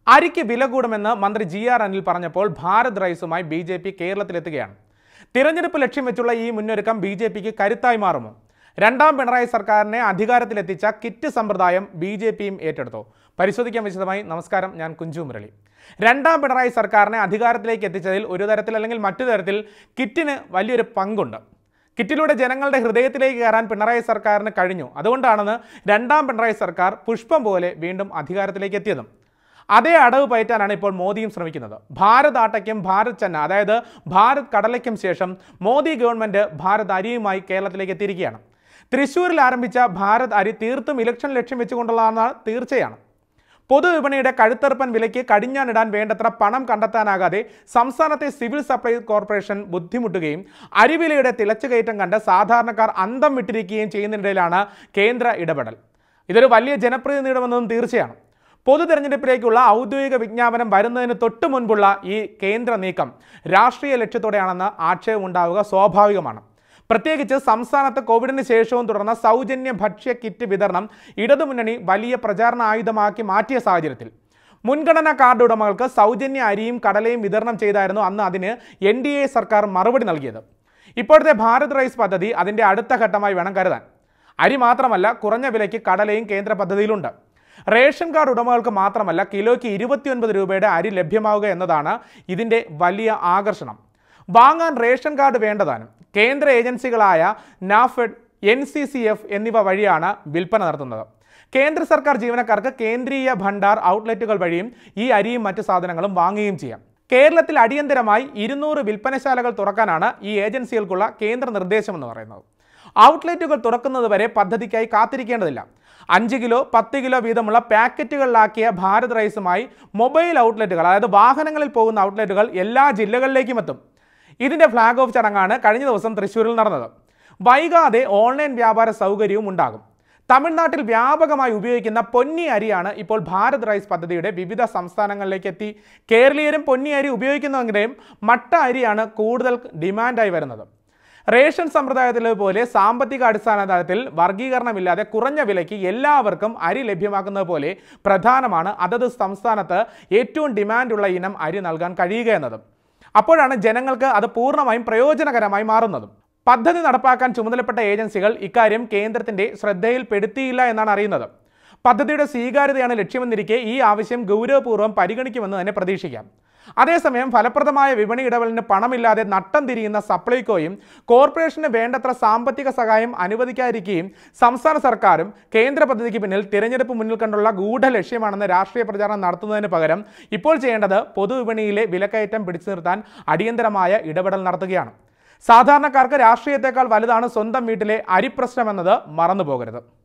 അരിക്ക് വില കൂടുമെന്ന് മന്ത്രി ജി.ആർ. അനിൽ പറഞ്ഞപ്പോൾ ഭാരത് റൈസുമായി ബി.ജെ.പി. കേരളത്തിലെത്തുകയാണ്. തിരഞ്ഞെടുപ്പ് ലക്ഷ്യം വെച്ചുള്ള ഈ മുന്നൊരുക്കം ബി.ജെ.പിക്ക് കരുത്തായി മാറുമോ? രണ്ടാം പിണറായി സർക്കാരിനെ അധികാരത്തിലെത്തിച്ച കിറ്റ് സമ്പ്രദായം ബി.ജെ.പിയും ഏറ്റെടുത്തു. പരിശോധിക്കാൻ വിശദമായി. നമസ്കാരം, ഞാൻ കുഞ്ചു മുരളി. രണ്ടാം പിണറായി സർക്കാരിനെ അധികാരത്തിലേക്ക് എത്തിച്ചതിൽ ഒരു തരത്തിൽ അല്ലെങ്കിൽ മറ്റു തരത്തിൽ കിറ്റിന് വലിയൊരു പങ്കുണ്ട്. കിറ്റിലൂടെ ജനങ്ങളുടെ ഹൃദയത്തിലേക്ക് കയറാൻ പിണറായി സർക്കാരിന് കഴിഞ്ഞു. അതുകൊണ്ടാണെന്ന് രണ്ടാം പിണറായി സർക്കാർ പുഷ്പം പോലെ വീണ്ടും അധികാരത്തിലേക്ക് എത്തിയതും. അതേ അടവ് പയറ്റാനാണ് ഇപ്പോൾ മോദിയും ശ്രമിക്കുന്നത്. ഭാരത് ആട്ടയ്ക്കും ഭാരത് ചന്ന, അതായത് ഭാരത് കടലയ്ക്കും ശേഷം മോദി ഗവൺമെൻറ് ഭാരത് അരിയുമായി കേരളത്തിലേക്ക് എത്തിയിരിക്കുകയാണ്. തൃശ്ശൂരിൽ ആരംഭിച്ച ഭാരത് അരി തീർത്തും ഇലക്ഷൻ ലക്ഷ്യം വെച്ചുകൊണ്ടുള്ളതാണ് തീർച്ചയാണ്. പൊതുവിപണിയുടെ കഴുത്തറുപ്പൻ വിലയ്ക്ക് കടിഞ്ഞാണിടാൻ വേണ്ടത്ര പണം കണ്ടെത്താനാകാതെ സംസ്ഥാനത്തെ സിവിൽ സപ്ലൈ കോർപ്പറേഷൻ ബുദ്ധിമുട്ടുകയും അരിവിലയുടെ തിളച്ചുകയറ്റം കണ്ട് സാധാരണക്കാർ അന്തം വിട്ടിരിക്കുകയും ചെയ്യുന്നതിനിടയിലാണ് കേന്ദ്ര ഇടപെടൽ. ഇതൊരു വലിയ ജനപ്രീതി നേടുമെന്നതും തീർച്ചയാണ്. പൊതു തെരഞ്ഞെടുപ്പിലേക്കുള്ള ഔദ്യോഗിക വിജ്ഞാപനം വരുന്നതിന് തൊട്ട് മുൻപുള്ള ഈ കേന്ദ്ര നീക്കം രാഷ്ട്രീയ ലക്ഷ്യത്തോടെയാണെന്ന് ആക്ഷേപമുണ്ടാവുക സ്വാഭാവികമാണ്. പ്രത്യേകിച്ച് സംസ്ഥാനത്ത് കോവിഡിന് ശേഷവും തുടർന്ന സൗജന്യ ഭക്ഷ്യ കിറ്റ് വിതരണം ഇടതുമുന്നണി വലിയ പ്രചാരണ ആയുധമാക്കി മാറ്റിയ സാഹചര്യത്തിൽ മുൻഗണനാ കാർഡ് ഉടമകൾക്ക് സൗജന്യ അരിയും കടലയും വിതരണം ചെയ്തായിരുന്നു അന്ന് അതിന് NDA സർക്കാർ മറുപടി നൽകിയത്. ഇപ്പോഴത്തെ ഭാരത് റൈസ് പദ്ധതി അതിൻ്റെ അടുത്ത ഘട്ടമായി വേണം കരുതാൻ. അരി മാത്രമല്ല, കുറഞ്ഞ വിലയ്ക്ക് കടലയും കേന്ദ്ര പദ്ധതിയിലുണ്ട്. റേഷൻ കാർഡ് ഉടമകൾക്ക് മാത്രമല്ല, കിലോയ്ക്ക് 29 രൂപയുടെ അരി ലഭ്യമാവുക എന്നതാണ് ഇതിൻ്റെ വലിയ ആകർഷണം. വാങ്ങാൻ റേഷൻ കാർഡ് വേണ്ടതാനും കേന്ദ്ര ഏജൻസികളായ നാഫെഡ്, NCCF എന്നിവ വഴിയാണ് വിൽപ്പന നടത്തുന്നത്. കേന്ദ്ര സർക്കാർ ജീവനക്കാർക്ക് കേന്ദ്രീയ ഭണ്ഡാർ ഔട്ട്ലെറ്റുകൾ വഴിയും ഈ അരിയും മറ്റു സാധനങ്ങളും വാങ്ങുകയും ചെയ്യാം. കേരളത്തിൽ അടിയന്തരമായി 200 വിൽപ്പനശാലകൾ തുറക്കാനാണ് ഈ ഏജൻസികൾക്കുള്ള കേന്ദ്ര നിർദ്ദേശമെന്ന് പറയുന്നത്. ഔട്ട്ലെറ്റുകൾ തുറക്കുന്നതുവരെ പദ്ധതിക്കായി കാത്തിരിക്കേണ്ടതില്ല. 5 കിലോ 10 കിലോ വീതമുള്ള പാക്കറ്റുകളിലാക്കിയ ഭാരത് റൈസുമായി മൊബൈൽ ഔട്ട്ലെറ്റുകൾ, അതായത് വാഹനങ്ങളിൽ പോകുന്ന ഔട്ട്ലെറ്റുകൾ എല്ലാ ജില്ലകളിലേക്കും എത്തും. ഇതിൻ്റെ ഫ്ലാഗ് ഓഫ് ചടങ്ങാണ് കഴിഞ്ഞ ദിവസം തൃശ്ശൂരിൽ നടന്നത്. വൈകാതെ ഓൺലൈൻ വ്യാപാര സൗകര്യവും ഉണ്ടാകും. തമിഴ്നാട്ടിൽ വ്യാപകമായി ഉപയോഗിക്കുന്ന പൊന്നി അരിയാണ് ഇപ്പോൾ ഭാരത് റൈസ് പദ്ധതിയുടെ വിവിധ സംസ്ഥാനങ്ങളിലേക്ക് എത്തി കേരളീയരും പൊന്നി അരി ഉപയോഗിക്കുന്നുവെങ്കിലും മട്ട അരിയാണ് കൂടുതൽ ഡിമാൻഡായി വരുന്നത്. റേഷൻ സമ്പ്രദായത്തിലെ പോലെ സാമ്പത്തിക അടിസ്ഥാനത്തിൽ വർഗീകരണമില്ലാതെ കുറഞ്ഞ വിലയ്ക്ക് എല്ലാവർക്കും അരി ലഭ്യമാക്കുന്നത് പോലെ പ്രധാനമാണ് അതത് സംസ്ഥാനത്ത് ഏറ്റവും ഡിമാൻഡുള്ള ഇനം അരി നൽകാൻ കഴിയുക എന്നത്. അപ്പോഴാണ് ജനങ്ങൾക്ക് അത് പൂർണ്ണമായും പ്രയോജനകരമായി മാറുന്നതും. പദ്ധതി നടപ്പാക്കാൻ ചുമതലപ്പെട്ട ഏജൻസികൾ ഇക്കാര്യം കേന്ദ്രത്തിൻ്റെ ശ്രദ്ധയിൽപ്പെടുത്തിയില്ല എന്നാണ് അറിയുന്നത്. പദ്ധതിയുടെ സ്വീകാര്യതയാണ് ലക്ഷ്യമെന്നിരിക്കെ ഈ ആവശ്യം ഗൗരവപൂർവ്വം പരിഗണിക്കുമെന്ന് തന്നെ പ്രതീക്ഷിക്കാം. അതേസമയം ഫലപ്രദമായ വിപണി ഇടപെടലിന് പണമില്ലാതെ നട്ടം തിരിയുന്ന സപ്ലൈകോയും കോർപ്പറേഷന് വേണ്ടത്ര സാമ്പത്തിക സഹായം അനുവദിക്കാതിരിക്കുകയും സംസ്ഥാന സർക്കാരും കേന്ദ്ര പദ്ധതിക്ക് പിന്നിൽ തിരഞ്ഞെടുപ്പ് മുന്നിൽ കണ്ടുള്ള ഗൂഢ ലക്ഷ്യമാണെന്ന് രാഷ്ട്രീയ പ്രചാരണം നടത്തുന്നതിന് പകരം ഇപ്പോൾ ചെയ്യേണ്ടത് പൊതുവിപണിയിലെ വിലക്കയറ്റം പിടിച്ചു നിർത്താൻ അടിയന്തരമായ ഇടപെടൽ നടത്തുകയാണ്. സാധാരണക്കാർക്ക് രാഷ്ട്രീയത്തെക്കാൾ വലുതാണ് സ്വന്തം വീട്ടിലെ അരിപ്രശ്നമെന്നത് മറന്നു പോകരുത്.